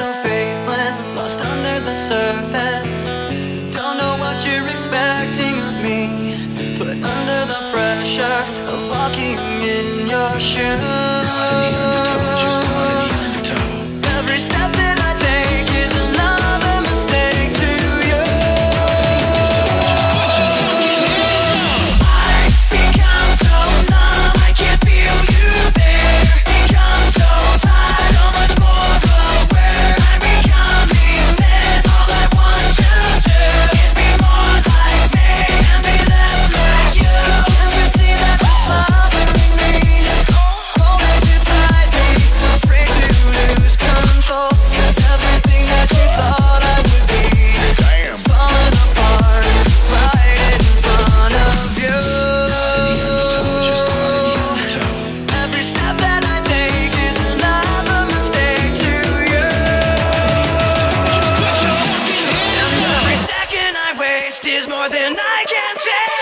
so faithless, lost under the surface. Don't know what you're expecting of me, put under the pressure of walking in your shoes. Every step that I take is another mistake to you. I become so numb, I can't feel you there. Become so tired, so much more aware. I'm becoming this. All I want to do is be more like me and be less like you. Can't you see that you're smothering me, holding too tightly, afraid to lose control? 'Cause everything that you thought I would be is falling apart right in front of you. Every step that I take is another mistake to you. And every second I waste is more than I can take.